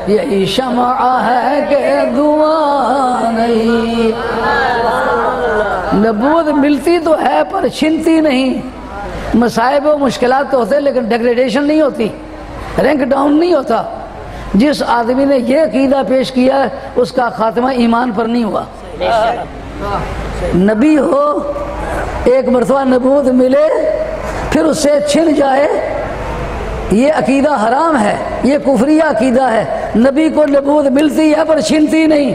یہی شمع ہے کہ دعا نہیں۔ نبوت ملتی تو ہے پر چھنتی نہیں۔ مصائب و مشکلات تو ہوتے لیکن ڈیگریڈیشن نہیں ہوتی، رینک ڈاؤن نہیں ہوتا۔ جس آدمی نے یہ عقیدہ پیش کیا ہے اس کا خاتمہ ایمان پر نہیں ہوا۔ نبی ہو، ایک مرتبہ نبوت ملے پھر اس سے چھن جائے، یہ عقیدہ حرام ہے، یہ کفریہ عقیدہ ہے۔ نبی کو نبوت ملتی ہے پر چھنتی نہیں۔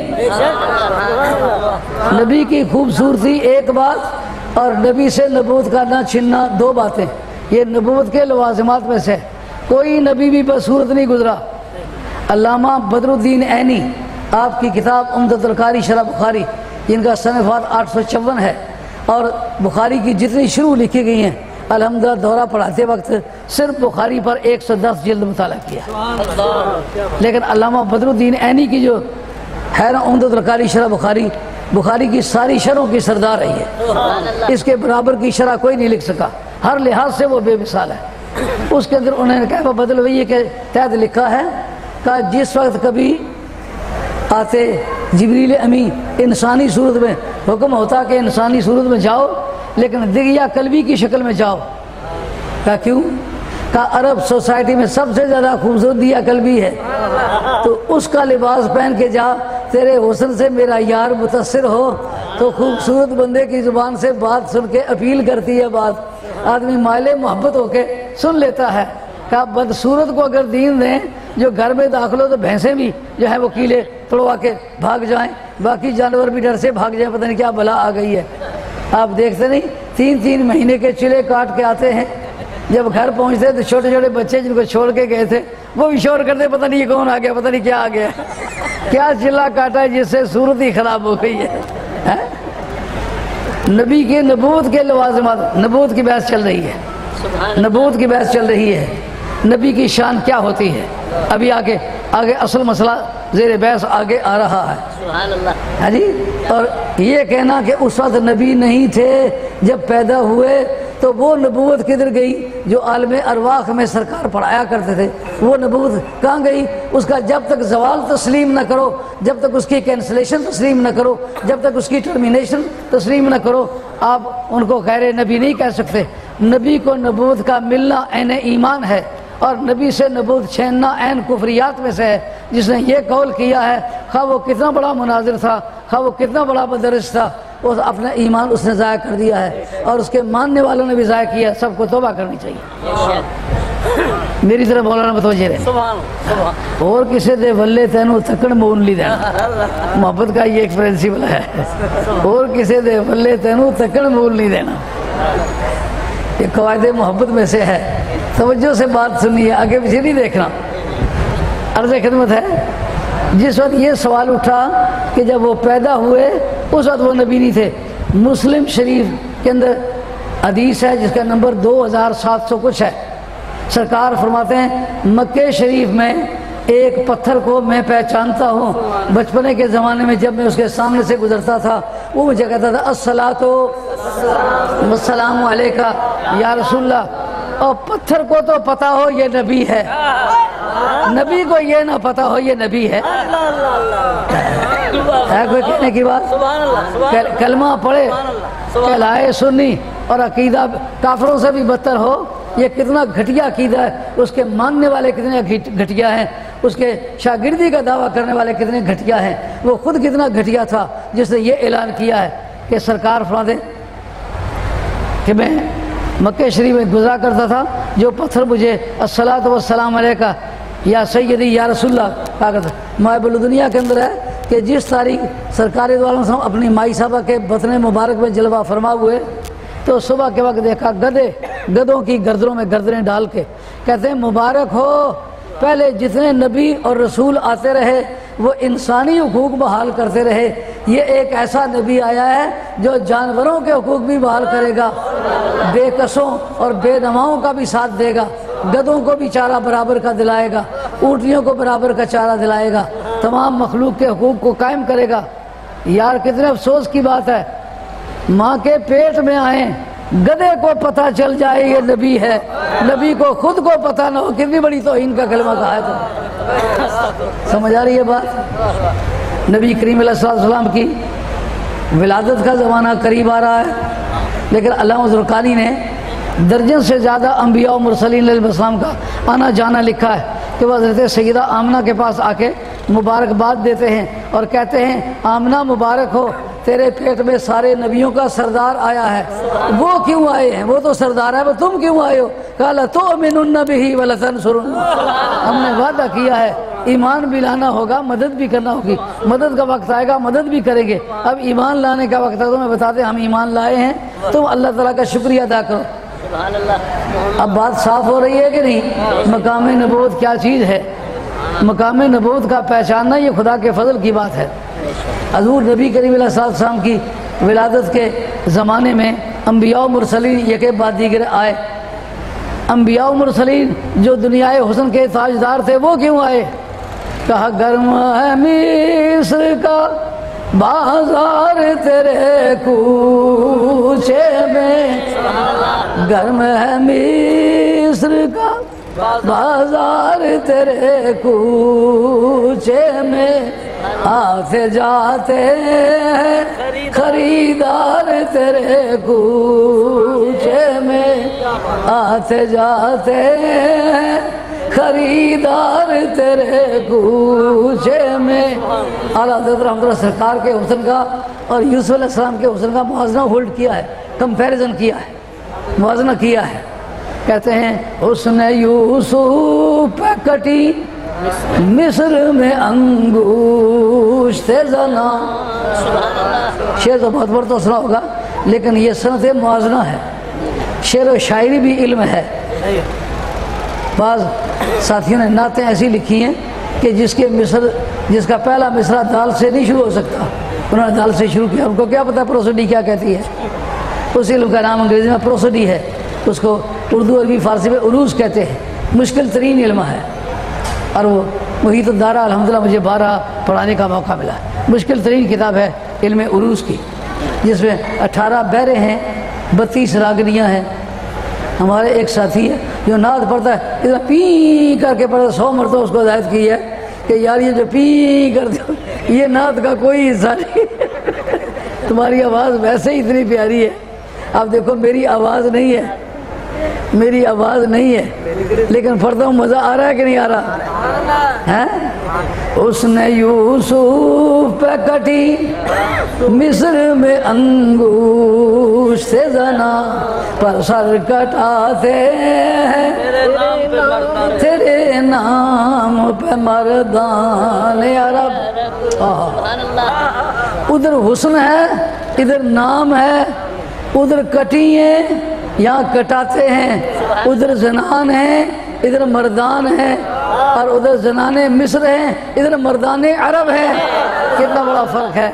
نبی کی خوبصورتی ایک بات اور نبی سے نبوت کا نہ چھننا دو باتیں، یہ نبوت کے لوازمات میں سے۔ کوئی نبی بھی بصورت نہیں گزرا۔ علامہ بدر الدین عینی، آپ کی کتاب عمدۃ القاری شرح بخاری، جن کا صنفات 854 ہے، اور بخاری کی جتنی شروع لکھی گئی ہیں، الحمدللہ دورہ پڑھاتے وقت صرف بخاری پر 110 جلد مطالعہ کیا۔ لیکن علامہ بدر الدین عینی کی جو ہے نا عمدۃ القاری شرح بخاری، بخاری کی ساری شرحوں کی سردار رہی ہے۔ اس کے برابر کی شرح کوئی نہیں لکھ سکا، ہر لحاظ سے وہ بے مثال ہے۔ اس کے اندر انہوں نے کہا بدل وہی کے تحت لکھا ہے کہ جس وقت کبھی آتے جبریل امی انسانی صورت میں، حکم ہوتا کہ انسانی صورت میں جاؤ لیکن دگیا قلبی کی شکل میں جاؤ۔ کہا کیوں؟ کہا عرب سوسائٹی میں سب سے زیادہ خوبصورت دیا قلبی ہے، تو اس کا لباس پہن کے جا، تیرے حسن سے میرا یار متاثر ہو تو خوبصورت بندے کی زبان سے بات سن کے اپیل کرتی ہے، بات آدمی مائل محبت ہو کے سن لیتا ہے۔ کہا بدصورت کو اگر دین دیں، جو گھر میں داخل ہو تو بھینسیں بھی جو ہیں وہ کیلے توڑوا کے بھاگ جائیں، باقی جانور بھی ڈر سے بھاگ جائیں، پتہ نہیں کیا بلا آ گئی ہے۔ آپ دیکھتے نہیں 3 مہینے کے چلے کاٹ کے آتے ہیں، جب گھر پہنچتے تو چھوٹے چھوٹے بچے جن کو چھوڑ کے گئے تھے وہ بھی شور کرتے، پتہ نہیں یہ کون آ گیا، پتہ نہیں کیا آ گیا، کیا چلا کاٹا ہے جس سے صورت ہی خراب ہو گئی ہے۔ نبی کے نبوت کے لوازمات، نبوت کی بحث چل رہی ہے، نبوت کی بحث چل رہی ہے، نبی کی شان کیا ہوتی ہے۔ ابھی آگے اصل مسئلہ زیر بحث آگے آ رہا ہے۔ ہاں جی، اور یہ کہنا کہ اس وقت نبی نہیں تھے جب پیدا ہوئے تو وہ نبوت کدھر گئی جو عالم ارواح میں سرکار پڑھایا کرتے تھے، وہ نبوت کہاں گئی؟ اس کا جب تک زوال تسلیم نہ کرو، جب تک اس کی کینسلیشن تسلیم نہ کرو، جب تک اس کی ٹرمینیشن تسلیم نہ کرو، آپ ان کو غیر نبی نہیں کہہ سکتے۔ نبی کو نبوت کا ملنا عین ایمان ہے، اور نبی سے نبوت چھیننا عین کفریات میں سے ہے۔ جس نے یہ قول کیا ہے، خواہ وہ کتنا بڑا مناظر تھا، خواہ وہ کتنا بڑا مدرس تھا، وہ اپنا ایمان اس نے ضائع کر دیا ہے، اور اس کے ماننے والوں نے بھی ضائع کیا۔ سب کو توبہ کرنی چاہیے۔ میری طرف مولانا متوجہ رہے۔ اور کسی دے ولے تینوں تکڑ مون لی دینا، محبت کا یہ ایک پرنسپل ہے، اور کسی دے ولے تینوں تکڑ مون نہیں دینا، یہ قواعد محبت میں سے ہے۔ توجہ سے بات سنیے، آگے پیچھے نہیں دیکھنا۔ عرض خدمت ہے، جس وقت یہ سوال اٹھا کہ جب وہ پیدا ہوئے اس وقت وہ نبی نہیں تھے، مسلم شریف کے اندر حدیث ہے جس کا نمبر 2700 کچھ ہے۔ سرکار فرماتے ہیں مکہ شریف میں ایک پتھر کو میں پہچانتا ہوں، بچپنے کے زمانے میں جب میں اس کے سامنے سے گزرتا تھا وہ مجھے کہتا تھا الصلاۃ والسلام علیکہ یا رسول اللہ۔ اور پتھر کو تو پتا ہو یہ نبی ہے، نبی کو یہ نہ پتا ہو یہ نبی ہے۔ کوئی کہنے کی بات؟ کلمہ پڑھے، کہلائے سنی اور عقیدہ کافروں سے بھی بدتر ہو، یہ کتنا گھٹیا عقیدہ ہے۔ اس کے ماننے والے کتنے گھٹیا ہیں، اس کے شاگردی کا دعویٰ کرنے والے کتنے گھٹیا ہیں۔ وہ خود کتنا گھٹیا تھا جس نے یہ اعلان کیا ہے کہ سرکار فرما دیں کہ میں مکہ شریف میں گزرا کرتا تھا، جو پتھر مجھے الصلاۃ والسلام علیکہ یا سیدی یا رسول اللہ کہا کرتا۔ محب الدنیا کے اندر ہے کہ جس تاریخ سرکار دو عالم صاحب اپنی مائی صاحبہ کے بطن مبارک میں جلوہ فرما ہوئے تو صبح کے وقت دیکھا گدھوں کی گردنوں میں گردنیں ڈال کے کہتے ہیں مبارک ہو، پہلے جتنے نبی اور رسول آتے رہے وہ انسانی حقوق بحال کرتے رہے، یہ ایک ایسا نبی آیا ہے جو جانوروں کے حقوق بھی بحال کرے گا، بے کسوں اور بے نواؤں کا بھی ساتھ دے گا، گدھوں کو بھی چارہ برابر کا دلائے گا، اونٹنیوں کو برابر کا چارہ دلائے گا، تمام مخلوق کے حقوق کو قائم کرے گا۔ یار کتنے افسوس کی بات ہے، ماں کے پیٹ میں آئیں گدھے کو پتہ چل جائے یہ نبی ہے، نبی کو خود کو پتہ نہ ہو، کتنی بڑی توہین کا کلمہ کہا ہے تو سمجھ آ رہی ہے بات؟ نبی کریم علیہ السلام کی ولادت کا زمانہ قریب آ رہا ہے، لیکن علامہ زرقانی نے درجن سے زیادہ انبیاء و مرسلین علیہ السلام کا آنا جانا لکھا ہے کہ وہ حضرت سیدہ آمنہ کے پاس آ کے مبارکباد دیتے ہیں اور کہتے ہیں آمنہ مبارک ہو، تیرے پیٹ میں سارے نبیوں کا سردار آیا ہے۔ وہ کیوں آئے ہیں؟ وہ تو سردار ہے، وہ تم کیوں آئے ہو؟ قال تؤمنن بہ ولتنصرنہ، ہم نے وعدہ کیا ہے ایمان بھی لانا ہوگا، مدد بھی کرنا ہوگی، مدد کا وقت آئے گا مدد بھی کریں گے۔ اب ایمان لانے کا وقت ہے، تمہیں بتاتے ہم ایمان لائے ہیں، تم اللہ تعالیٰ کا شکریہ ادا کرو۔ اب بات صاف ہو رہی ہے کہ نہیں؟ مقام نبوت کیا چیز ہے؟ مقام نبوت کا پہچاننا یہ خدا کے فضل کی بات ہے۔ حضور نبی کریم علیہ السلام کی ولادت کے زمانے میں انبیاء و مرسلین یک بعد دیگر آئے۔ انبیاء و مرسلین جو دنیائے حسن کے تاجدار تھے وہ کیوں آئے؟ کہا گرم ہے مصر کا بازار تیرے کوچے میں، گرم ہے مصر کا بازار تیرے کوچے میں، آتے جاتے ہیں خریدار تیرے کوچے میں، آتے جاتے ہیں خریدار تیرے کوچے میں۔ اعلیٰ حضرت رحمۃ اللہ سرکار کے حسن کا اور یوسف علیہ السلام کے حسن کا موازنہ ہولڈ کیا ہے، کمپیریزن کیا ہے، موازنہ کیا ہے۔ کہتے ہیں حسن یوسف پہ کٹی مصر میں انگوشت زنا، شعر تو بہت بڑا تو سنا ہوگا لیکن یہ صنعت موازنہ ہے، شعر و شاعری بھی علم ہے۔ بعض ساتھیوں نے نعتیں ایسی لکھی ہیں کہ جس کا پہلا مصرع دال سے نہیں شروع ہو سکتا، انہوں نے دال سے شروع کیا۔ ان کو کیا پتہ پروسڈی کیا کہتی ہے؟ اس علم کا نام انگریزی میں پروسڈی ہے، اس کو اردو عربی فارسی میں عروض کہتے ہیں، مشکل ترین علم ہے۔ اور وہ محیط الدارہ الحمدللہ مجھے 12 پڑھانے کا موقع ملا، مشکل ترین کتاب ہے علم عروض کی، جس میں 18 بحریں ہیں، 32 راگنیاں ہیں۔ ہمارے ایک ساتھی ہے جو نعت پڑھتا ہے، اتنا پی کر کے پڑھتا، 100 مرتبہ اس کو ہدایت کی ہے کہ یار یہ جو پی کرتے ہو یہ نعت کا کوئی حصہ نہیں، تمہاری آواز ویسے ہی اتنی پیاری ہے۔ اب دیکھو میری آواز نہیں ہے، میری آواز نہیں ہے لیکن پڑھتا ہوں، مزہ آ رہا ہے کہ نہیں آ رہا ہے؟ اس نے یوسف پہ کٹی مصر میں انگوشت زنا، پر سر کٹاتے ہیں تیرے نام پہ مردان عرب۔ ادھر حسن ہے، ادھر نام ہے، ادھر کٹی ہیں یہاں کٹاتے ہیں، ادھر زنان ہیں ادھر مردان ہیں، اور ادھر زنان مصر ہیں ادھر مردان عرب ہیں۔ کتنا بڑا فرق ہے!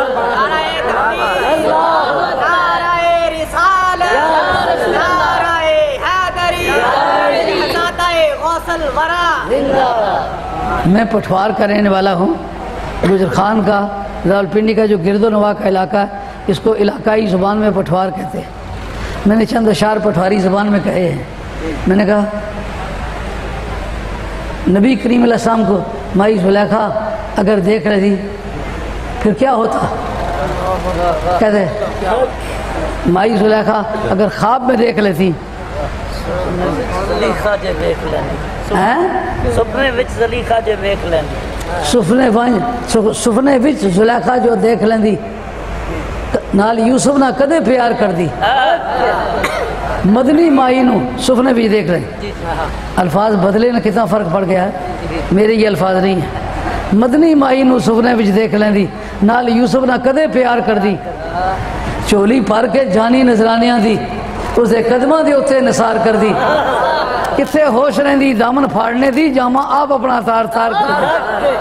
میں پٹھوار کا رہنے والا ہوں، گجر خان کا، راولپنڈی کا جو گرد و نواح کا علاقہ ہے، اس کو علاقائی زبان میں پٹھوار کہتے ہیں۔ میں نے چند اشعار پٹھواری زبان میں کہے ہیں۔ میں نے کہا نبی کریم علیہ السلام کو مائی زلیخا اگر دیکھ رہی پھر کیا ہوتا؟ کہتے مائی زلیخا اگر خواب میں دیکھ لیتی، سفنے وچ زلیخا جو دیکھ لیندی، نال یوسف نہ کدے پیار کر دی۔ مدنی مائی نو سفنے بھی دیکھ رہے، الفاظ بدلے نہ، کتنا فرق پڑ گیا ہے، میرے یہ الفاظ نہیں ہیں۔ مدنی مائی نو سفنے وچ دیکھ لیندی، نال یوسف نہ کدے پیار کر دی، چولی پھر کے جانی نظرانیاں دی، اسے قدماں دے اتنے نثار کر دی، کتنے ہوش رہندی دامن پھاڑنے دی، جامع آپ اپنا تار تار کر دی۔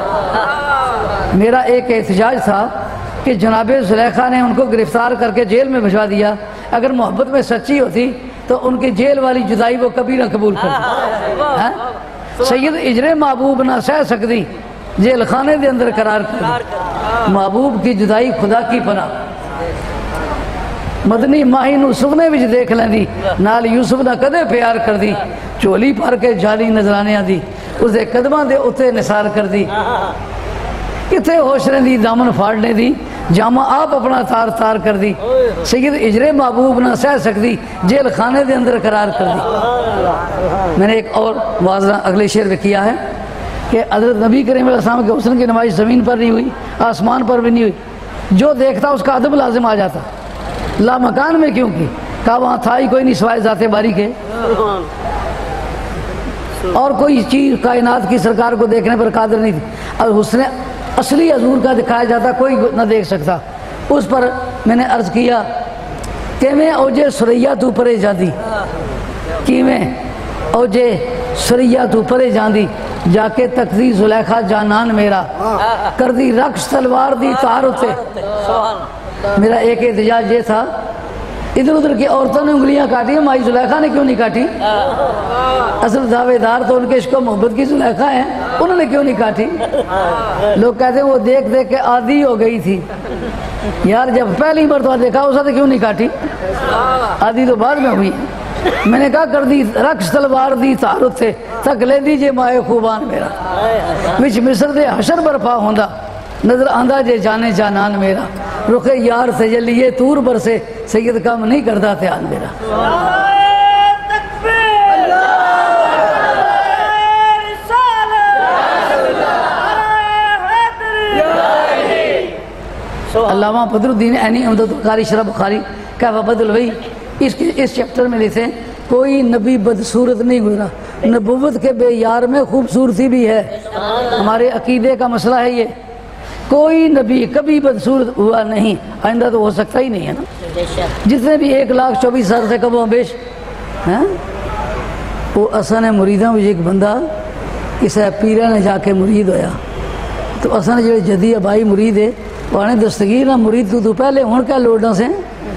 میرا ایک احتجاج تھا کہ جناب زلیخا نے ان کو گرفتار کر کے جیل میں بھجوا دیا، اگر محبت میں سچی ہوتی تو ان کی جیل والی جدائی وہ کبھی نہ قبول کرتی۔ سید اجرے محبوب نہ سہ سکتی، جیل خانے دے اندر قرار کر دی، محبوب کی جدائی خدا کی پناہ۔ مدنی ماہی نو سپنے وچ دیکھ لیندی نال یوسف نہ کدے پیار کر دی چولی پھر کے جالی نظرانیاں دی اس دے قدماں دے اتنے نثار کر دی کتنے ہوش رہندی دامن پھاڑنے دی جامہ آپ اپنا تار تار کر دی سید اجرے محبوب نہ سہ سکتی جیل خانے دے اندر قرار کر دی۔ میں نے ایک اور واضح اگلے شعر میں کیا ہے کہ حضرت نبی کریم علیہ السلام کے حسن کی نمائش زمین پر نہیں ہوئی آسمان پر بھی نہیں ہوئی، جو دیکھتا اس کا ادب لازم آ جاتا، لا مکان میں کیوں کی کہا وہاں تھا ہی کوئی نہیں سوائے ذات باری کے، اور کوئی چیز کائنات کی سرکار کو دیکھنے پر قادر نہیں تھی، اور حسن اصلی حضور کا دکھایا جاتا کوئی نہ دیکھ سکتا۔ اس پر میں نے عرض کیا کہ میں اوجے سریا تو پرے جاندی کی میں اوجے سریا تو پرے جاندی جا کے تکدی زلیخا جانان میرا کر دی رقص تلوار دی تار ہوتے۔ میرا ایک احتجاج یہ تھا ادھر ادھر کی عورتوں نے انگلیاں کاٹی مائی زلیخا نے کیوں نہیں کاٹی؟ اصل دعوے دار تو ان کے عشق و محبت کی زلیخا ہیں، انہوں نے کیوں نہیں کاٹی؟ لوگ کہتے ہیں وہ دیکھ دیکھ کے عادی ہو گئی تھی، یار جب پہلی مرتبہ دیکھا اسے تو کیوں نہیں کاٹی؟ عادی تو بعد میں ہوئی۔ میں نے کہا کر دی رقص تلوار دی تار تھے تک لے دیجئے مائے خوبان میرا وچ مصر دے حشر برپا ہوندا نظر آندہ جے جانے جانان میرا رخ یار تجلیے تور برسے سید کام نہیں کردا دھیان میرا۔ علامہ بدر الدین عینی عمدۃ القاری شرح بخاری کیف بدل وہی اس چیپٹر میں لکھتے ہیں کوئی نبی بدصورت نہیں گزرا، نبوت کے بے یار میں خوبصورتی بھی ہے، ہمارے عقیدے کا مسئلہ ہے یہ، کوئی نبی کبھی بدصورت ہوا نہیں، آئندہ تو ہو سکتا ہی نہیں ہے نا۔ جتنے بھی 1,24,000 سے کم و بیش ہیں وہ اصل مریداں میں ایک بندہ کسی پیرہ نے جا کے مرید ہویا تو اصل جو جدی ابائی مرید ہے وانے دستگیر نہ مرید تو پہلے ہون کیا لوڑنا سے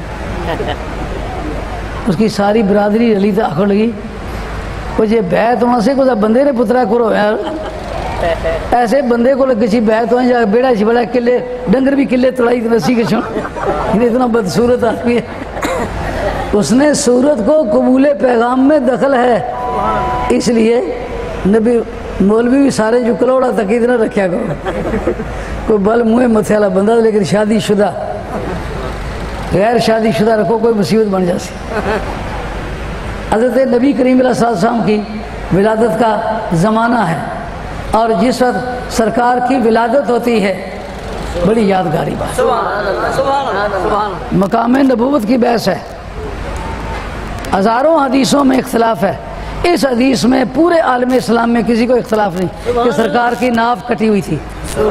اس کی ساری برادری رلی تو آخر لگی وہ جے بیعت وہاں سے کوئی بندے نے پترا کرو یار ایسے بندے کو کسی بیعت وہاں جا بیڑا چھ بڑا کلے ڈنگر بھی کلے تڑائی نسی کے چھوڑ اتنا بدصورت آدمی ہے۔ اس نے صورت کو قبول پیغام میں دخل ہے، اس لیے نبی مولوی بھی سارے جو کلوڑا تقید نہ رکھیا کرو، کوئی بل منہ متھے والا بندہ لیکن شادی شدہ غیر شادی شدہ رکھو کوئی مصیبت بن جاسی۔ حضرت نبی کریم علیہ السلام کی ولادت کا زمانہ ہے اور جس وقت سرکار کی ولادت ہوتی ہے بڑی یادگاری بات، مقام نبوت کی بحث ہے، ہزاروں حدیثوں میں اختلاف ہے، اس حدیث میں پورے عالم اسلام میں کسی کو اختلاف نہیں کہ سرکار کی ناف کٹی ہوئی تھی۔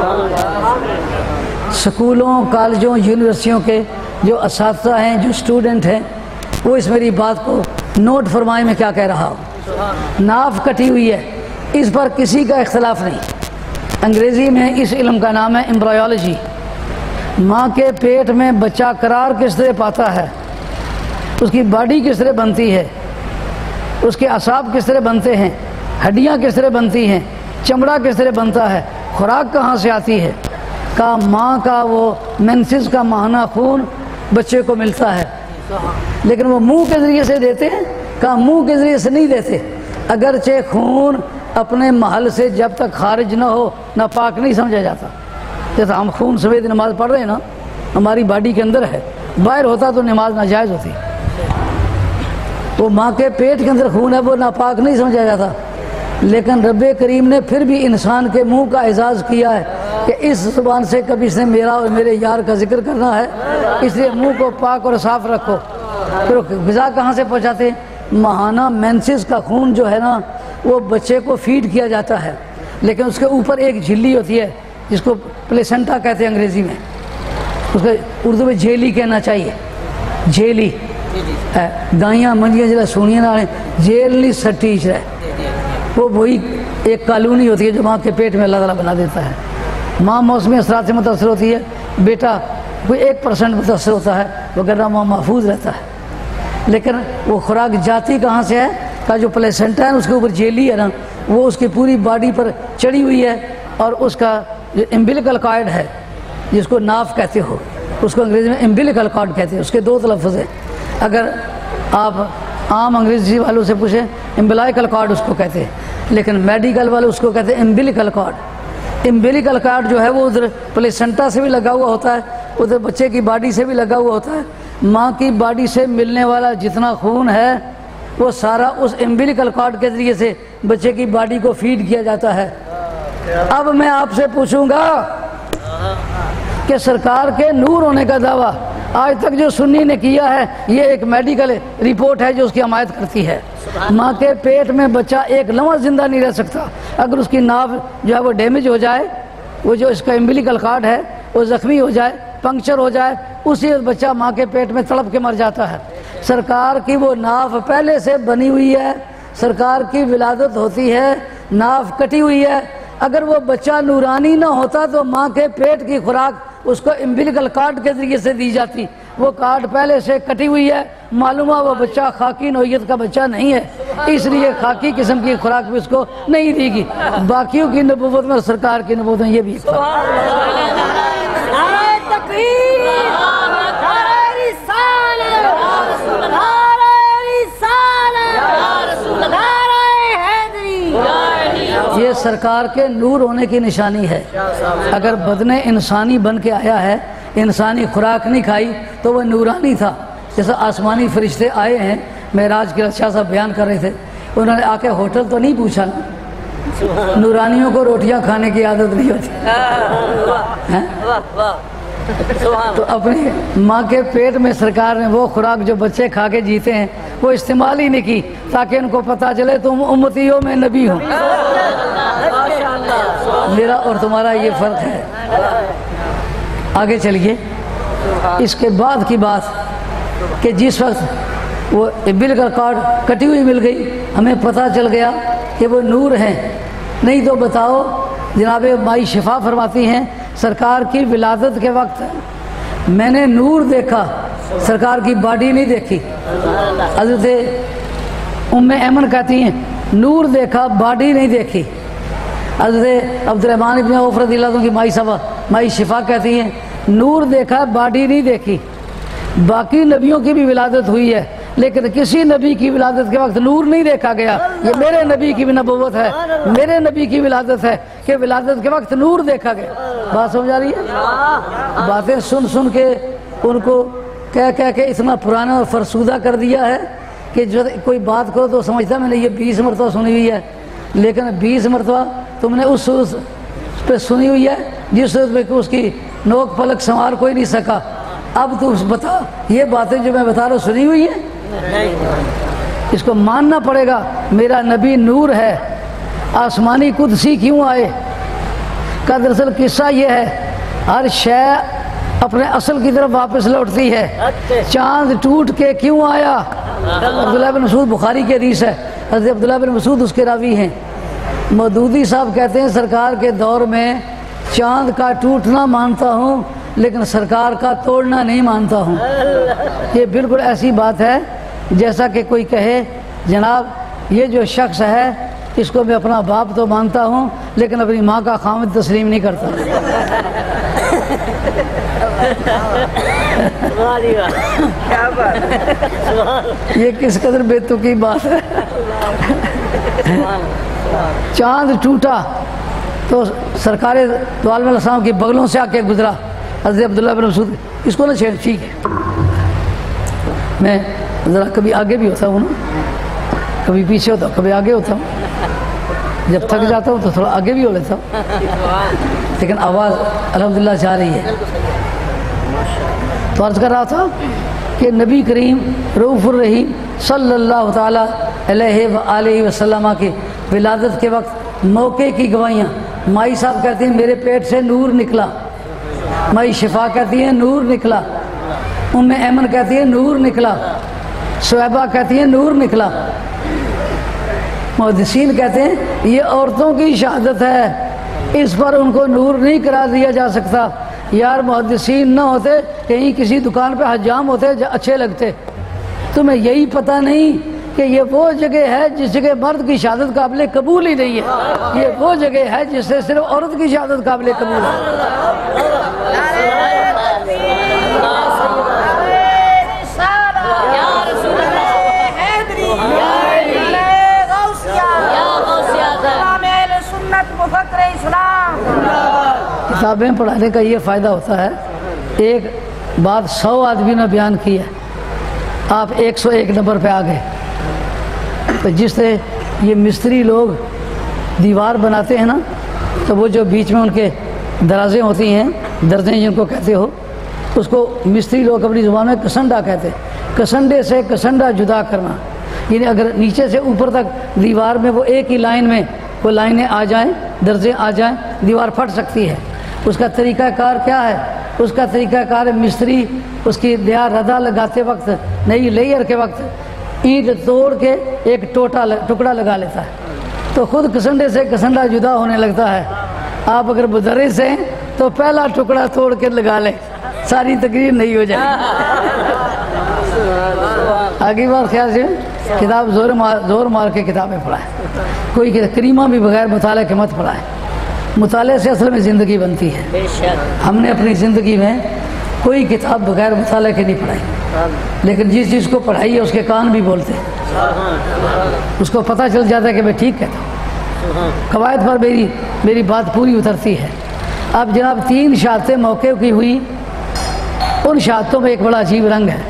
سکولوں کالجوں یونیورسٹیوں کے جو اساتذہ ہیں جو اسٹوڈنٹ ہیں وہ اس میری بات کو نوٹ فرمائے میں کیا کہہ رہا ہوں، ناف کٹی ہوئی ہے اس پر کسی کا اختلاف نہیں۔ انگریزی میں اس علم کا نام ہے امبرائیولوجی، ماں کے پیٹ میں بچہ قرار کس طرح پاتا ہے، اس کی باڈی کس طرح بنتی ہے، اس کے اعصاب کس طرح بنتے ہیں، ہڈیاں کس طرح بنتی ہیں، چمڑا کس طرح بنتا ہے، خوراک کہاں سے آتی ہے، کا ماں کا وہ مینسز کا ماہانہ خون بچے کو ملتا ہے لیکن وہ منہ کے ذریعے سے دیتے ہیں، کا منہ کے ذریعے سے نہیں دیتے، اگرچہ خون اپنے محل سے جب تک خارج نہ ہو نہ پاک نہیں سمجھا جاتا۔ جیسا ہم خون سفید نماز پڑھ رہے ہیں نا ہماری باڈی کے اندر ہے، باہر ہوتا تو نماز ناجائز ہوتی، وہ ماں کے پیٹ کے اندر خون ہے وہ ناپاک نہیں سمجھا جاتا، لیکن رب کریم نے پھر بھی انسان کے منہ کا اعزاز کیا ہے کہ اس زبان سے کبھی اس نے میرا اور میرے یار کا ذکر کرنا ہے، اس لیے منہ کو پاک اور صاف رکھو۔ پھر غذا کہاں سے پہنچاتے ہیں، ماہانہ مینسز کا خون جو ہے نا وہ بچے کو فیڈ کیا جاتا ہے، لیکن اس کے اوپر ایک جھلی ہوتی ہے جس کو پلیسنٹا کہتے ہیں انگریزی میں، اس کو اردو میں جھیلی کہنا چاہیے، جھیلی دائیاں منجیاں جڑا سونیاں نہ جیل نہیں سٹی رہے، وہ وہی ایک کالونی ہوتی ہے جو ماں کے پیٹ میں اللہ تعالیٰ بنا دیتا ہے۔ ماں موسمی اثرات سے متاثر ہوتی ہے، بیٹا کوئی 1% متاثر ہوتا ہے وغیرہ ماں محفوظ رہتا ہے، لیکن وہ خوراک جاتی کہاں سے ہے کا جو پلیسنٹا ہے اس کے اوپر جیلی ہے نا وہ اس کی پوری باڈی پر چڑھی ہوئی ہے، اور اس کا جو امبلیکل کارڈ ہے جس کو ناف کہتے ہو اس کو انگریزی میں امبیلیکل کارڈ کہتے ہیں، اس کے 2 تلفظ ہیں۔ اگر آپ عام انگریزی والوں سے پوچھیں امبیلیکل کارڈ اس کو کہتے ہیں، لیکن میڈیکل والے اس کو کہتے ہیں امبیلیکل کارڈ۔ امبیلیکل کارڈ جو ہے وہ ادھر پلیسنٹا سے بھی لگا ہوا ہوتا ہے، ادھر بچے کی باڈی سے بھی لگا ہوا ہوتا ہے۔ ماں کی باڈی سے ملنے والا جتنا خون ہے وہ سارا اس امبیلیکل کارڈ کے ذریعے سے بچے کی باڈی کو فیڈ کیا جاتا ہے۔ اب میں آپ سے پوچھوں گا کہ سرکار کے نور ہونے کا دعویٰ آج تک جو سنی نے کیا ہے، یہ ایک میڈیکل رپورٹ ہے جو اس کی حمایت کرتی ہے۔ ماں کے پیٹ میں بچہ ایک لمحہ زندہ نہیں رہ سکتا، اگر اس کی ناف جو ہے وہ ڈیمیج ہو جائے، وہ جو اس کا امبیلیکل کارڈ ہے وہ زخمی ہو جائے، پنکچر ہو جائے، اسی بچہ ماں کے پیٹ میں تڑپ کے مر جاتا ہے۔ سرکار کی وہ ناف پہلے سے بنی ہوئی ہے، سرکار کی ولادت ہوتی ہے، ناف کٹی ہوئی ہے۔ اگر وہ بچہ نورانی نہ ہوتا تو ماں کے پیٹ کی خوراک اس کو امبیلیکل کارڈ کے ذریعے سے دی جاتی، وہ کارڈ پہلے سے کٹی ہوئی ہے، معلوم ہے وہ بچہ خاکی نوعیت کا بچہ نہیں ہے، اس لیے خاکی قسم کی خوراک بھی اس کو نہیں دی گی۔ باقیوں کی نبوت میں سرکار کی نبوت میں یہ بھی یہ سرکار کے نور ہونے کی نشانی ہے۔ اگر بدن انسانی بن کے آیا ہے، انسانی خوراک نہیں کھائی تو وہ نورانی تھا۔ جیسا آسمانی فرشتے آئے ہیں، معراج کے شاہ صاحب بیان کر رہے تھے، انہوں نے آ کے ہوٹل تو نہیں پوچھا، نورانیوں کو روٹیاں کھانے کی عادت نہیں ہوتی، تو اپنی ماں کے پیٹ میں سرکار نے وہ خوراک جو بچے کھا کے جیتے ہیں وہ استعمال ہی نہیں کی، تاکہ ان کو پتہ چلے تم امتی ہو میں نبی ہوں، میرا اور تمہارا یہ فرق ہے۔ آگے چلیے، اس کے بعد کی بات کہ جس وقت وہ امبیلیکل کارڈ کٹی ہوئی مل گئی، ہمیں پتہ چل گیا کہ وہ نور ہیں، نہیں تو بتاؤ جناب مائی شفا فرماتی ہیں سرکار کی ولادت کے وقت میں نے نور دیکھا، سرکار کی باڈی نہیں دیکھی۔ حضرت ام ایمن کہتی ہیں نور دیکھا باڈی نہیں دیکھی۔ حضرت عبدالرحمن ابن عوف رضی اللہ عنہ کی مائی صاحبہ مائی شفا کہتی ہیں نور دیکھا باڈی نہیں دیکھی۔ باقی نبیوں کی بھی ولادت ہوئی ہے لیکن کسی نبی کی ولادت کے وقت نور نہیں دیکھا گیا، یہ میرے نبی کی بھی نبوت ہے، میرے نبی کی ولادت ہے کہ ولادت کے وقت نور دیکھا گیا۔ بات سمجھ آ رہی ہے؟ باتیں سن سن کے ان کو کہہ کہہ کے اتنا پرانا اور فرسودہ کر دیا ہے کہ جو کوئی بات کرو تو سمجھتا میں نے یہ 20 مرتبہ سنی ہوئی ہے، لیکن 20 مرتبہ تم نے اس پہ سنی ہوئی ہے جس میں اس کی نوک پلک سنوار کوئی نہیں سکا۔ اب تو بتا یہ باتیں جو میں بتا رہا ہوں سنی ہوئی ہیں؟ اس کو ماننا پڑے گا میرا نبی نور ہے۔ آسمانی قدسی کیوں آئے کا دراصل قصہ یہ ہے، ہر شے اپنے اصل کی طرف واپس لوٹتی ہے۔ چاند ٹوٹ کے کیوں آیا؟ عبداللہ بن مسعود بخاری کی حدیث ہے، حضرت عبداللہ بن مسعود اس کے راوی ہیں۔ مودودی صاحب کہتے ہیں سرکار کے دور میں چاند کا ٹوٹنا مانتا ہوں لیکن سرکار کا توڑنا نہیں مانتا ہوں۔ یہ بالکل ایسی بات ہے جیسا کہ کوئی کہے جناب یہ جو شخص ہے اس کو میں اپنا باپ تو مانتا ہوں لیکن اپنی ماں کا خامد تسلیم نہیں کرتا۔ یہ کس قدر بے تکی بات ہے۔ چاند ٹوٹا تو سرکار دو عالم علیہ السلام کی بغلوں سے آ کے گزرا حضرت عبداللہ بن مسعود، اس کو نہ چھیڑ، ٹھیک ہے میں ذرا کبھی آگے بھی ہوتا ہوں نا، کبھی پیچھے ہوتا ہوں، کبھی آگے ہوتا ہوں، جب تھک جاتا ہوں تو تھوڑا آگے بھی ہو لیتا ہوں، لیکن آواز الحمدللہ جا رہی ہے۔ تو عرض کر رہا تھا کہ نبی کریم رؤوف الرحیم صلی اللہ تعالیٰ علیہ وآلہ وسلم کی ولادت کے وقت موقع کی گواہیاں، مائی صاحب کہتی ہیں میرے پیٹ سے نور نکلا، مائی شفا کہتی ہیں نور نکلا، ام ایمن کہتی ہے نور نکلا، صحیبہ کہتی ہیں نور نکلا۔ محدثین کہتے ہیں یہ عورتوں کی شہادت ہے، اس پر ان کو نور نہیں قرار دیا جا سکتا۔ یار محدثین نہ ہوتے کہیں کسی دکان پہ حجام ہوتے اچھے لگتے۔ تمہیں یہی پتہ نہیں کہ یہ وہ جگہ ہے جس جگہ مرد کی شہادت قابل قبول ہی نہیں ہے، یہ وہ جگہ ہے جس سے صرف عورت کی شہادت قابل قبول ہے۔ کتابیں پڑھانے کا یہ فائدہ ہوتا ہے، ایک بات 100 آدمی نے بیان کی ہے، آپ 101 نمبر پہ آ گئے۔ تو جس طرح یہ مستری لوگ دیوار بناتے ہیں نا، تو وہ جو بیچ میں ان کے درازیں ہوتی ہیں، درزیں جن کو کہتے ہو، اس کو مستری لوگ اپنی زبان میں کسنڈا کہتے ہیں۔ کسنڈے سے کسنڈا جدا کرنا، یعنی اگر نیچے سے اوپر تک دیوار میں وہ ایک ہی لائن میں وہ لائنیں آ جائیں، درزیں آ جائیں، دیوار پھٹ سکتی ہے۔ اس کا طریقہ کار کیا ہے؟ اس کا طریقہ کار مستری اس کی دیار ردا لگاتے وقت، نئی لیئر کے وقت اینٹ توڑ کے ایک ٹکڑا لگا لیتا ہے، تو خود کسنڈے سے کسنڈا جدا ہونے لگتا ہے۔ آپ اگر مدرس ہیں تو پہلا ٹکڑا توڑ کے لگا لیں، ساری تقریر نہیں ہو جائے۔ آگے بات خیال سے کتاب زور مار کے کتابیں پڑھائیں، کوئی کریمہ بھی بغیر مطالعے کے مت پڑھائیں۔ مطالعے سے اصل میں زندگی بنتی ہے۔ ہم نے اپنی زندگی میں کوئی کتاب بغیر مطالعے کے نہیں پڑھائی، لیکن جس چیز کو پڑھائی ہے اس کے کان بھی بولتے ہیں، اس کو پتہ چل جاتا ہے کہ میں ٹھیک کہتا ہوں، قواعد پر میری بات پوری اترتی ہے۔ اب جناب 3 شہادتیں موقع کی ہوئی، ان شہادتوں میں ایک بڑا عجیب رنگ ہے۔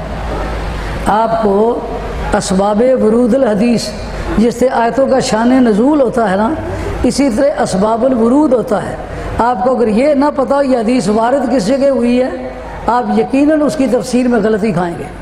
آپ کو اسباب ورود الحدیث، جس سے آیتوں کا شان نزول ہوتا ہے نا، اسی طرح اسباب الورود ہوتا ہے۔ آپ کو اگر یہ نہ پتہ ہو یہ حدیث وارد کس جگہ ہوئی ہے، آپ یقیناً اس کی تفسیر میں غلطی کھائیں گے۔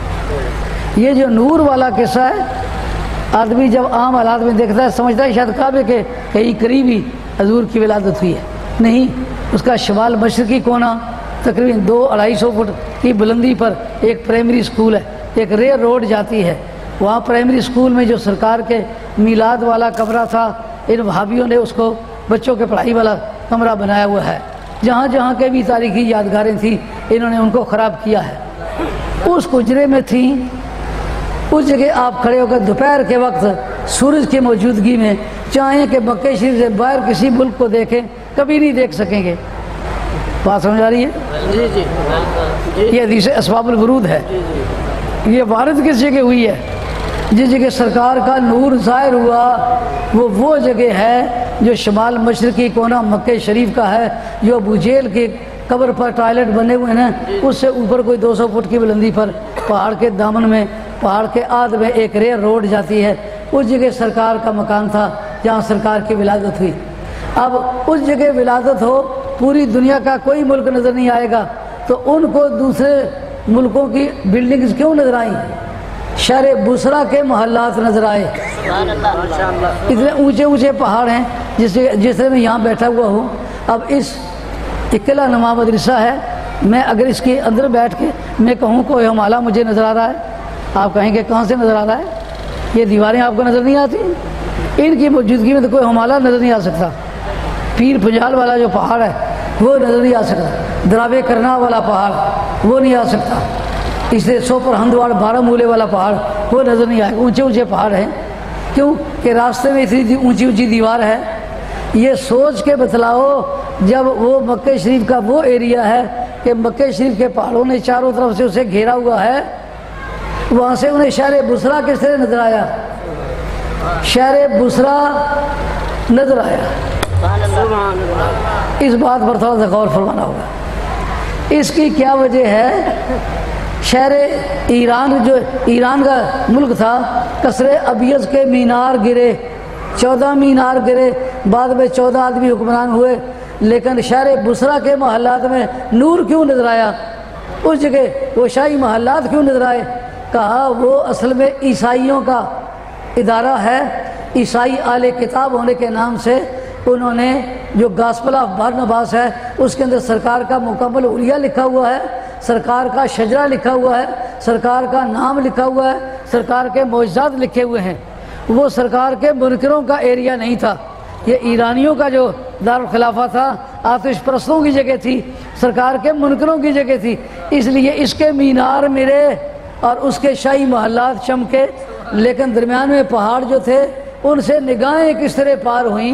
یہ جو نور والا قصہ ہے، آدمی جب عام حالات میں دیکھتا ہے سمجھتا ہے شاید کعبے کے کہیں قریب ہی حضور کی ولادت ہوئی ہے، نہیں، اس کا شمال مشرقی کونا تقریباً 200-250 فٹ کی بلندی پر ایک پرائمری اسکول ہے، ایک ریل روڈ جاتی ہے، وہاں پرائمری اسکول میں جو سرکار کے میلاد والا کمرہ تھا، ان وہابیوں نے اس کو بچوں کے پڑھائی والا کمرہ بنایا ہوا ہے۔ جہاں جہاں کے بھی تاریخی یادگاریں تھیں انہوں نے ان کو خراب کیا ہے۔ اس کجرے میں تھیں، اس جگہ آپ کھڑے ہو کر دوپہر کے وقت سورج کی موجودگی میں چاہیں کہ مکہ شریف سے باہر کسی ملک کو دیکھیں، کبھی نہیں دیکھ سکیں گے۔ بات سمجھ آ رہی ہے؟ جی۔ یہ حدیث اسباب الورود ہے۔ یہ وارد کس جگہ ہوئی ہے؟ جس جگہ سرکار کا نور ظاہر ہوا وہ جگہ ہے جو شمال مشرقی کونا مکہ شریف کا ہے، جو ابو جہل کی قبر پر ٹوائلٹ بنے ہوئے ہیں، اس سے اوپر کوئی 200 فٹ کی بلندی پر پہاڑ کے دامن میں، پہاڑ کے آدھ میں ایک ریل روڈ جاتی ہے، اس جگہ سرکار کا مکان تھا جہاں سرکار کی ولادت ہوئی۔ اب اس جگہ ولادت ہو، پوری دنیا کا کوئی ملک نظر نہیں آئے گا، تو ان کو دوسرے ملکوں کی بلڈنگز کیوں نظر آئیں؟ شہر بصرہ کے محلات نظر آئے، اتنے اونچے اونچے پہاڑ ہیں جس طرح میں یہاں بیٹھا ہوا ہوں۔ اب اس قلعہ نما مدرسہ ہے، میں اگر اس کے اندر بیٹھ کے میں کہوں کوئی ہمالہ مجھے نظر آ رہا ہے، آپ کہیں گے کہاں سے نظر آ رہا ہے؟ یہ دیواریں آپ کو نظر نہیں آتی؟ ان کی موجودگی میں تو کوئی ہمالہ نظر نہیں آ سکتا۔ پیر پنجال والا جو پہاڑ ہے وہ نظر نہیں آ سکتا، دراوے کرنا والا پہاڑ وہ نہیں آ سکتا، اس لیے سوپر ہندواڑ 12 مولے والا پہاڑ وہ نظر نہیں آئے گا۔ اونچے اونچے پہاڑ ہیں، کیوں کہ راستے میں اتنی اونچی اونچی دیوار ہے۔ یہ سوچ کے بتلاؤ، جب وہ مکہ شریف کا وہ ایریا ہے کہ مکہ شریف کے پہاڑوں نے چاروں طرف سے اسے گھیرا ہوا ہے، وہاں سے انہیں شہر بصرہ کس طرح نظر آیا؟ شہر بصرہ نظر آیا۔ اس بات پر تھوڑا سا غور فرمانا ہوگا، اس کی کیا وجہ ہے؟ شہر ایران جو ایران کا ملک تھا، قصر ابیض کے مینار گرے، 14 مینار گرے، بعد میں 14 آدمی حکمران ہوئے، لیکن شہر بصرہ کے محلات میں نور کیوں نظر آیا؟ اس جگہ وہ شاہی محلات کیوں نظر آئے؟ کہا وہ اصل میں عیسائیوں کا ادارہ ہے، عیسائی اہل کتاب ہونے کے نام سے انہوں نے جو گاسپل آف بارنباس ہے اس کے اندر سرکار کا مکمل حلیہ لکھا ہوا ہے، سرکار کا شجرہ لکھا ہوا ہے، سرکار کا نام لکھا ہوا ہے، سرکار کے معجزات لکھے ہوئے ہیں۔ وہ سرکار کے منکروں کا ایریا نہیں تھا، یہ ایرانیوں کا جو دارالخلافہ تھا، آتش پرستوں کی جگہ تھی، سرکار کے منکروں کی جگہ تھی، اس لیے اس کے مینار ملے اور اس کے شاہی محلات چمکے، لیکن درمیان میں پہاڑ جو تھے ان سے نگاہیں کس طرح پار ہوئیں؟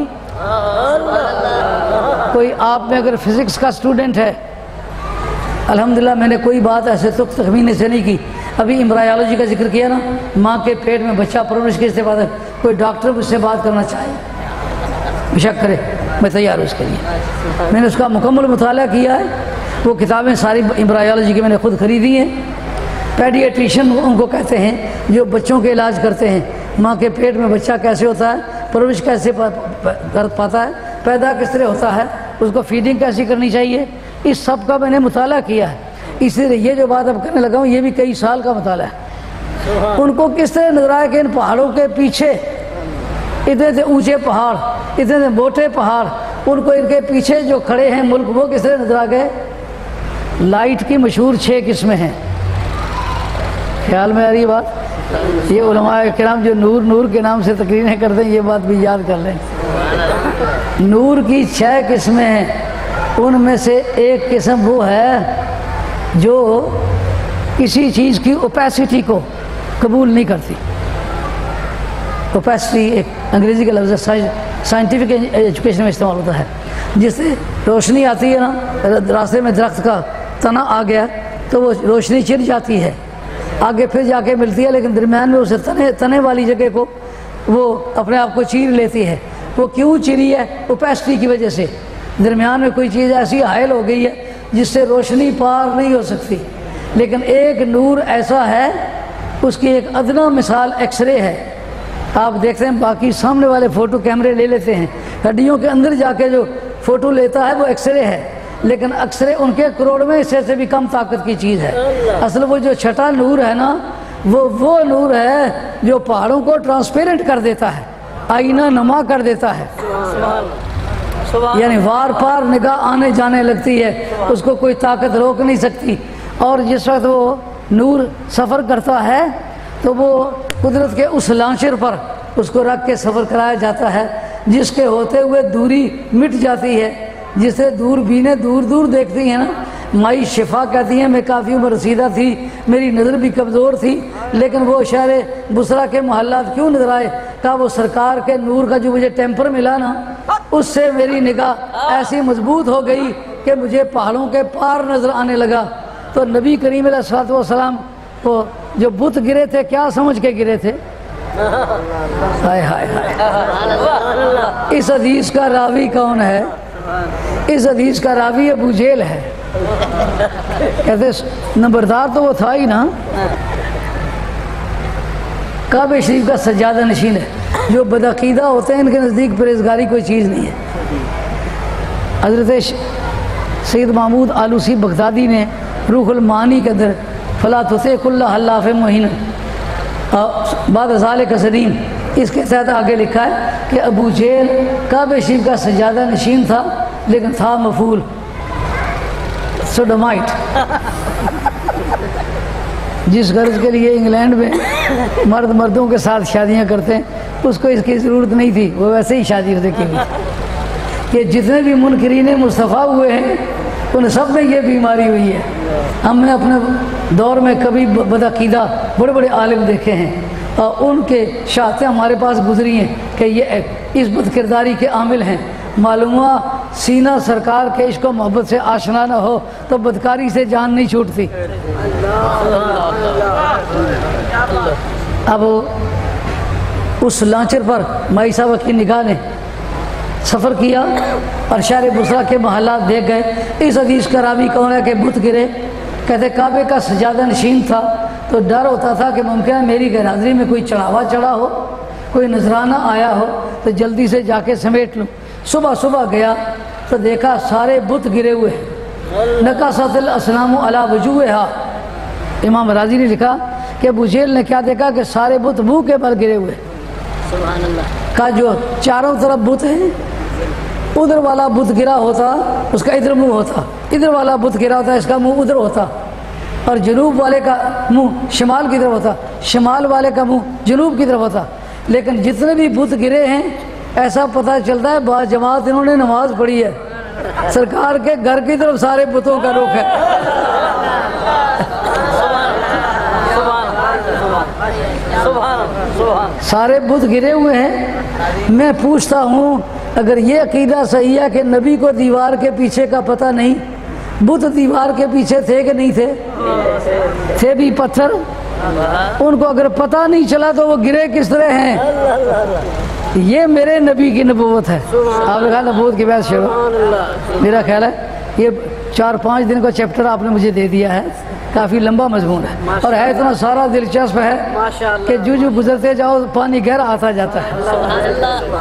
کوئی آپ میں اگر فزکس کا اسٹوڈنٹ ہے، الحمدللہ میں نے کوئی بات ایسے تو تخمینے سے نہیں کی، ابھی امبرایالوجی کا ذکر کیا نا، ماں کے پیٹ میں بچہ پرورش کے استعمال، کوئی ڈاکٹر مجھ سے بات کرنا چاہے بے شک کرے، میں تیار ہوں اس کے لیے۔ میں نے اس کا مکمل مطالعہ کیا ہے، وہ کتابیں ساری امبرائیولوجی کی میں نے خود خریدی ہیں۔ پیڈیٹریشین ان کو کہتے ہیں جو بچوں کے علاج کرتے ہیں، ماں کے پیٹ میں بچہ کیسے ہوتا ہے، پرورش کیسے کر پاتا ہے، پیدا کس طرح ہوتا ہے، اس کو فیڈنگ کیسی کرنی چاہیے، اس سب کا میں نے مطالعہ کیا ہے۔ اس لیے یہ جو بات اب کرنے لگا ہوں یہ بھی کئی سال کا مطالعہ ہے۔ ان کو کس طرح نظر آیا کہ ان پہاڑوں کے پیچھے اتنے سے اونچے پہاڑ، اتنے سے موٹے پہاڑ، ان کو ان کے پیچھے جو کھڑے ہیں ملک وہ کس طرح نظر آ گئے۔ لائٹ کی مشہور 6 قسمیں ہیں، خیال میں آ رہی بات؟ یہ علماء کرام جو نور نور کے نام سے تقریریں کرتے ہیں یہ بات بھی یاد کر لیں۔ نور کی 6 قسمیں ہیں، ان میں سے ایک قسم وہ ہے جو کسی چیز کی اوپیسٹی کو قبول نہیں کرتی۔ اوپیسٹی ایک انگریزی کا لفظ ہے، سائنٹیفک ایجوکیشن میں استعمال ہوتا ہے، جس سے روشنی آتی ہے نا، راستے میں درخت کا تنا آ گیا تو وہ روشنی چر جاتی ہے، آگے پھر جا کے ملتی ہے، لیکن درمیان میں اسے تنے والی جگہ کو وہ اپنے آپ کو چیر لیتی ہے۔ وہ کیوں چری ہے؟ اوپیسٹی کی وجہ سے، درمیان میں کوئی چیز ایسی حائل ہو گئی ہے جس سے روشنی پار نہیں ہو سکتی۔ لیکن ایک نور ایسا ہے، اس کی ایک ادنا مثال ایکس رے ہے۔ آپ دیکھتے ہیں باقی سامنے والے فوٹو کیمرے لے لیتے ہیں، ہڈیوں کے اندر جا کے جو فوٹو لیتا ہے وہ ایکس رے ہے، لیکن ایکس رے ان کے کروڑ میں حصے سے بھی کم طاقت کی چیز ہے۔ اصل وہ جو چھٹا نور ہے نا، وہ نور ہے جو پہاڑوں کو ٹرانسپیرنٹ کر دیتا ہے، آئینہ نما کر دیتا ہے، یعنی وار پار نگاہ آنے جانے لگتی ہے، اس کو کوئی طاقت روک نہیں سکتی۔ اور جس وقت وہ نور سفر کرتا ہے تو وہ قدرت کے اس لانچر پر اس کو رکھ کے سفر کرایا جاتا ہے، جس کے ہوتے ہوئے دوری مٹ جاتی ہے، جسے دور بینیں دور دور دیکھتی ہیں نا۔ مائی شفا کہتی ہیں میں کافی عمر رسیدہ تھی، میری نظر بھی کمزور تھی، لیکن وہ شہر بصرہ کے محلات کیوں نظر آئے؟ کہا وہ سرکار کے نور کا جو مجھے ٹیمپر ملا نا، اس سے میری نگاہ ایسی مضبوط ہو گئی کہ مجھے پہاڑوں کے پار نظر آنے لگا۔ تو نبی کریم علیہ الصلوۃ والسلام کو جو بت گرے تھے کیا سمجھ کے گرے تھے؟ ہائے ہائے ہائے۔ اس حدیث کا راوی کون ہے؟ اس حدیث کا راوی ابو جہل ہے۔ کہتے نمبردار تو وہ تھا ہی نا، کعبہ شریف کا سجادہ نشین ہے۔ جو بدعقیدہ ہوتے ہیں ان کے نزدیک پرہیزگاری کوئی چیز نہیں ہے۔ حضرت سید محمود آلوسی بغدادی نے روح المعانی کے اندر فلا تطع کل حلاف مہین بعد ذالک سدیم، اس کے تحت آگے لکھا ہے کہ ابو جہل کعبہ شریف کا سجادہ نشین تھا، لیکن تھا مفعول، سوڈومائٹ۔ جس غرض کے لیے انگلینڈ میں مرد مردوں کے ساتھ شادیاں کرتے ہیں اس کو اس کی ضرورت نہیں تھی، وہ ویسے ہی شادی ہوتے کی کہ جتنے بھی منکرین مصطفیٰ ہوئے ہیں ان سب میں یہ بیماری ہوئی ہے۔ ہم نے اپنے دور میں کبھی بدعقیدہ بڑے بڑے عالم دیکھے ہیں اور ان کے شہادتیں ہمارے پاس گزری ہیں کہ یہ اس بد کرداری کے عامل ہیں۔ معلوم ہوا سینہ سرکار کے عشق و محبت سے آشنا نہ ہو تو بدکاری سے جان نہیں چھوٹتی۔ اب اس لانچر پر مائی صاحب کی نگاہ نے سفر کیا اور شہر بصرہ کے محلات دیکھ گئے۔ اس حدیث کا راوی کون ہے کہ بت گرے؟ کہتے کعبے کا سجادہ نشین تھا تو ڈر ہوتا تھا کہ ممکن ہے میری غیر حاضری میں کوئی چڑھاوا چڑھا ہو، کوئی نذرانہ آیا ہو تو جلدی سے جا کے سمیٹ لوں۔ صبح گیا تو دیکھا سارے بت گرے ہوئے، نکست الاصنام علی وجوہہا۔ امام راضی نے لکھا کہ ابو جہل نے کیا دیکھا کہ سارے بت منہ کے بل گرے ہوئے۔ سبحان اللہ۔ کا جو چاروں طرف بت ہیں، ادھر والا بت گرا ہوتا اس کا ادھر منہ ہوتا، ادھر والا بت گرا ہوتا اس کا منہ ادھر ہوتا، اور جنوب والے کا منہ شمال کی طرف ہوتا، شمال والے کا منہ جنوب کی طرف ہوتا۔ لیکن جتنے بھی بت گرے ہیں ایسا پتہ چلتا ہے با جماعت انہوں نے نماز پڑھی ہے، سرکار کے گھر کی طرف سارے بتوں کا رخ ہے۔ سارے بت گرے ہوئے ہیں۔ میں پوچھتا ہوں اگر یہ عقیدہ صحیح ہے کہ نبی کو دیوار کے پیچھے کا پتہ نہیں، بت دیوار کے پیچھے تھے کہ نہیں تھے؟ تھے بھی پتھر ان کو اگر پتہ نہیں چلا تو وہ گرے کس طرح ہیں. یہ میرے نبی کی نبوت ہے. آپ نے کہا نبوت کی بحث شروع. میرا خیال ہے یہ 4-5 دن کا چیپٹر آپ نے مجھے دے دیا ہے. کافی لمبا مضمون ہے اور ہے اتنا سارا دلچسپ ہے کہ جو گزرتے جاؤ پانی گہرا آتا جاتا ہے.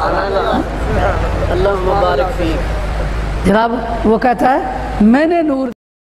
جناب وہ کہتا ہے میں نے نور